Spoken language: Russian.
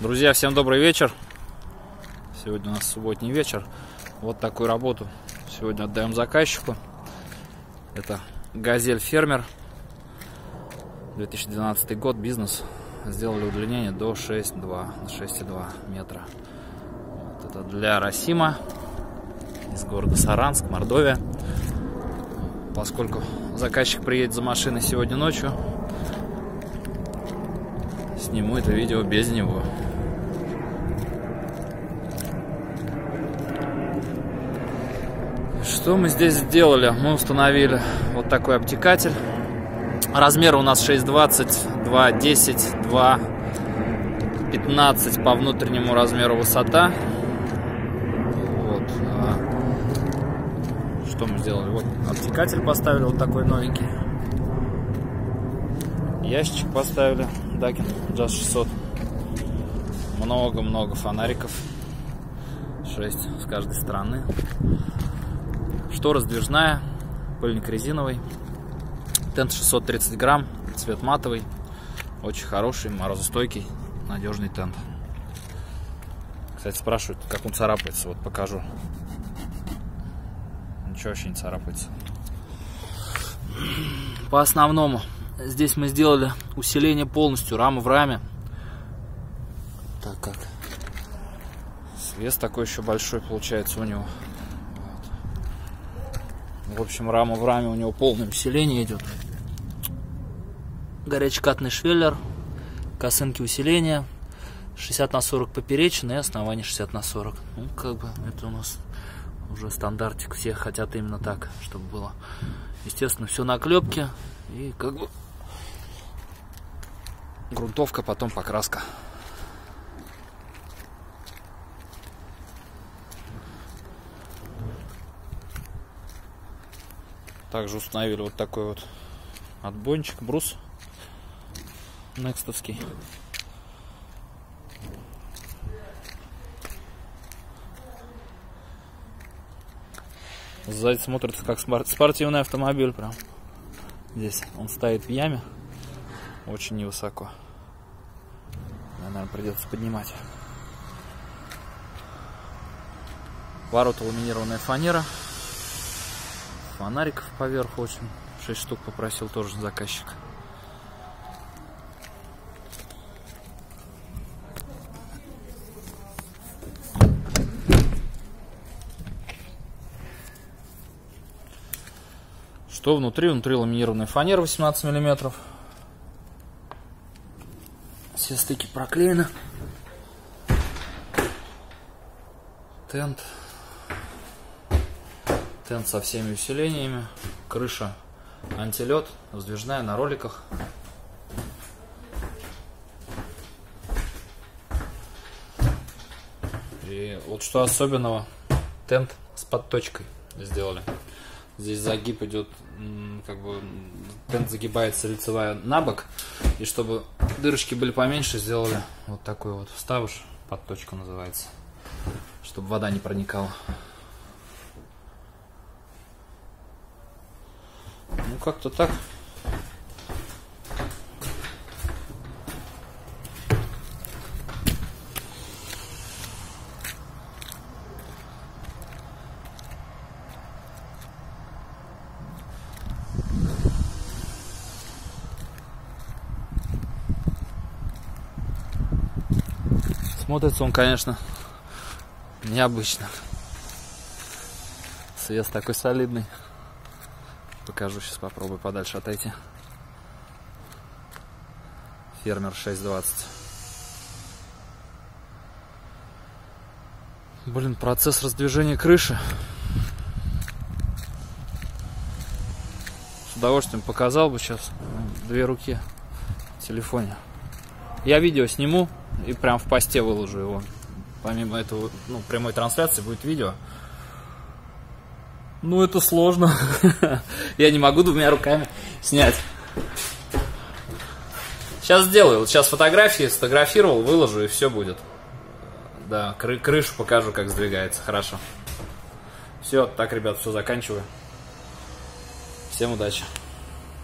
Друзья, всем добрый вечер. Сегодня у нас субботний вечер. Вот такую работу сегодня отдаем заказчику. Это Газель Фермер, 2012 год, бизнес. Сделали удлинение до 6,2 метра. Вот это для Расима из города Саранск, Мордовия. Поскольку заказчик приедет за машиной сегодня ночью, сниму это видео без него. Что мы здесь сделали? Мы установили вот такой обтекатель. Размер у нас 6,20, 2,10, 2,15 по внутреннему размеру высота. Вот. Что мы сделали? Вот обтекатель поставили, вот такой новенький. Ящичек поставили, Дакен Jazz 600. Много-много фонариков. 6 с каждой стороны. Штора сдвижная, пыльник резиновый. Тент 630 грамм, цвет матовый. Очень хороший, морозостойкий, надежный тент. Кстати, спрашивают, как он царапается. Вот покажу. Ничего вообще не царапается. По основному, здесь мы сделали усиление полностью, рама в раме. Так как свес такой еще большой получается у него. В общем, рама в раме у него полное усиление идет. Горячекатный швеллер, косынки усиления, 60/40 поперечный и основание 60/40. Ну, как бы это у нас уже стандартик, все хотят именно так, чтобы было. Естественно, все на клепке и как бы грунтовка, потом покраска. Также установили вот такой вот отбойничек, брус некстовский. Сзади смотрится как спортивный автомобиль прям. Здесь он стоит в яме, очень невысоко. Наверное, придется поднимать. Ворот ламинированная фанера. Фонариков поверху очень. 6 штук попросил тоже заказчик. Что внутри? Внутри ламинированная фанера 18 мм. Все стыки проклеены. Тент со всеми усилениями. Крыша антилед, сдвижная на роликах. И вот что особенного, тент с подточкой сделали. Здесь загиб идет, как бы тент загибается лицевая на бок. И чтобы дырочки были поменьше, сделали вот такой вот вставыш, подточка называется, чтобы вода не проникала. Ну, как-то так. Смотрится он, конечно, необычно. Свет такой солидный. Покажу, сейчас попробую подальше отойти. Фермер 6,20. Блин, процесс раздвижения крыши. С удовольствием показал бы сейчас. 2 руки в телефоне. Я видео сниму и прям в посте выложу его. Помимо этого, прямой трансляции будет видео. Ну, это сложно. Я не могу 2 руками снять. Сейчас сделаю. Сейчас фотографии сфотографировал, выложу, и все будет. Да, крышу покажу, как сдвигается. Хорошо. Все, так, ребят, все, заканчиваю. Всем удачи.